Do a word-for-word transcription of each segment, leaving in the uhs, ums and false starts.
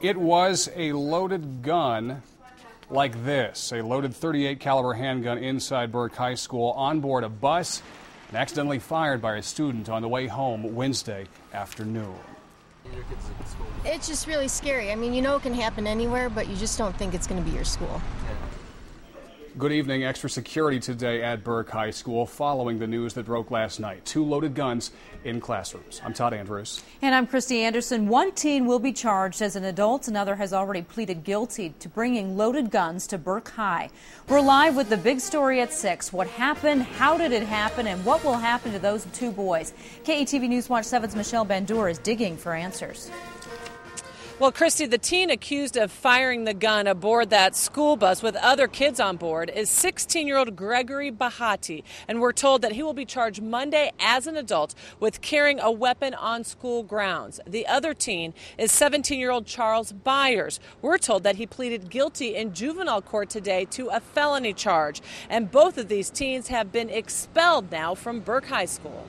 It was a loaded gun like this, a loaded thirty-eight caliber handgun inside Burke High School on board a bus and accidentally fired by a student on the way home Wednesday afternoon. It's just really scary. I mean, you know it can happen anywhere, but you just don't think it's going to be your school. Good evening. Extra security today at Burke High School following the news that broke last night. Two loaded guns in classrooms. I'm Todd Andrews. And I'm Christy Anderson. One teen will be charged as an adult. Another has already pleaded guilty to bringing loaded guns to Burke High. We're live with the big story at six. What happened? How did it happen? And what will happen to those two boys? K E T V News Watch seven's Michelle Bandur is digging for answers. Well, Christy, the teen accused of firing the gun aboard that school bus with other kids on board is sixteen-year-old Gregory Bahati, and we're told that he will be charged Monday as an adult with carrying a weapon on school grounds. The other teen is seventeen-year-old Charles Byers. We're told that he pleaded guilty in juvenile court today to a felony charge, and both of these teens have been expelled now from Burke High School.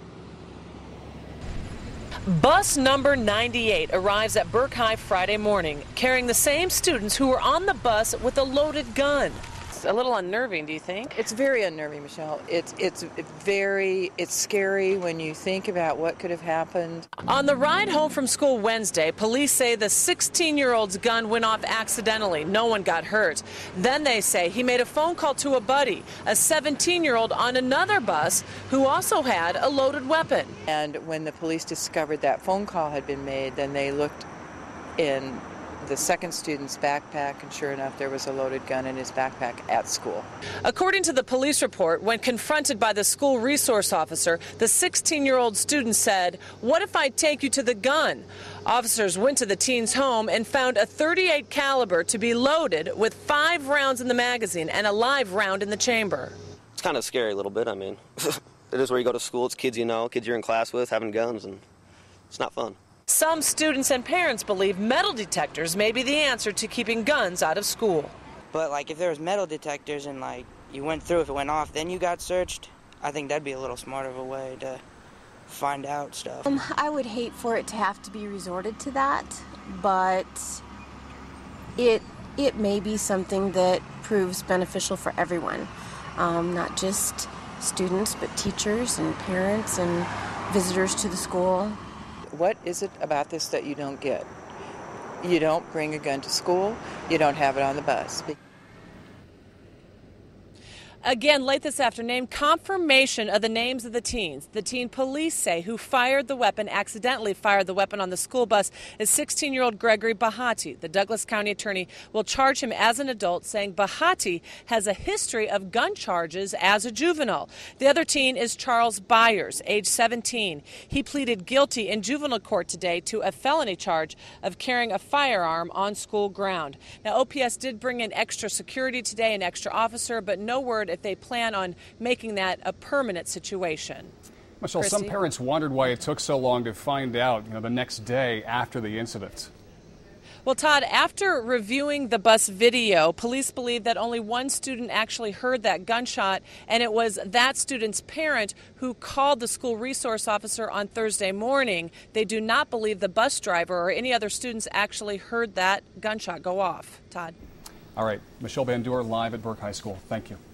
Bus number ninety-eight arrives at Burke High Friday morning, carrying the same students who were on the bus with a loaded gun. It's a little unnerving, do you think? It's very unnerving, Michelle. It's it's very it's scary when you think about what could have happened. On the ride home from school Wednesday, police say the sixteen-year-old's gun went off accidentally. No one got hurt. Then they say he made a phone call to a buddy, a seventeen-year-old on another bus who also had a loaded weapon. And when the police discovered that phone call had been made, then they looked in the second student's backpack, and sure enough, there was a loaded gun in his backpack at school. According to the police report, when confronted by the school resource officer, the sixteen-year-old student said, "What if I take you to the gun?" Officers went to the teen's home and found a thirty-eight caliber to be loaded with five rounds in the magazine and a live round in the chamber. It's kind of scary a little bit. I mean, it is where you go to school. It's kids you know, kids you're in class with, having guns, and it's not fun. Some students and parents believe metal detectors may be the answer to keeping guns out of school. But like if there was metal detectors and like you went through, if it went off, then you got searched, I think that'd be a little smarter of a way to find out stuff. Um, I would hate for it to have to be resorted to that, but it it may be something that proves beneficial for everyone, um, not just students, but teachers and parents and visitors to the school. What is it about this that you don't get? You don't bring a gun to school. You don't have it on the bus. Again, late this afternoon, confirmation of the names of the teens. The teen police say who fired the weapon, accidentally fired the weapon on the school bus, is sixteen-year-old Gregory Bahati. The Douglas County attorney will charge him as an adult, saying Bahati has a history of gun charges as a juvenile. The other teen is Charles Byers, age seventeen. He pleaded guilty in juvenile court today to a felony charge of carrying a firearm on school ground. Now, O P S did bring in extra security today, an extra officer, but no word if they plan on making that a permanent situation. Michelle, Christy? some parents wondered why it took so long to find out, you know, the next day after the incident. Well, Todd, after reviewing the bus video, police believe that only one student actually heard that gunshot, and it was that student's parent who called the school resource officer on Thursday morning. They do not believe the bus driver or any other students actually heard that gunshot go off. Todd? All right, Michelle Bandur live at Burke High School. Thank you.